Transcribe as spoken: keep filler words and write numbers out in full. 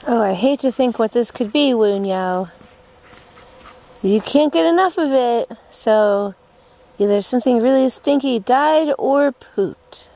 Oh, I hate to think what this could be, Wunjo. You can't get enough of it, so either something really stinky died or pooped.